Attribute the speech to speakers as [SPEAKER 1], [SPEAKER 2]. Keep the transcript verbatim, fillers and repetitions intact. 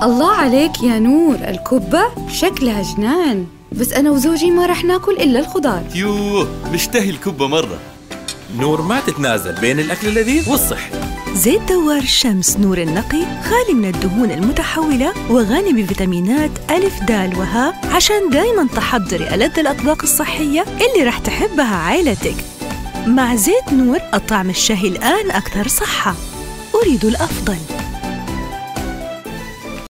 [SPEAKER 1] الله عليك يا نور، الكبة شكلها جنان، بس أنا وزوجي ما رح ناكل إلا الخضار.
[SPEAKER 2] يوه مشتهي الكبة مرة.
[SPEAKER 3] نور ما تتنازل بين الأكل اللذيذ والصحي.
[SPEAKER 4] زيت دوار الشمس نور النقي خالي من الدهون المتحولة وغني بفيتامينات ألف دال وهاء عشان دايما تحضري ألذ الأطباق الصحية اللي رح تحبها عائلتك. مع زيت نور الطعم الشهي الآن أكثر صحة. أريد الأفضل.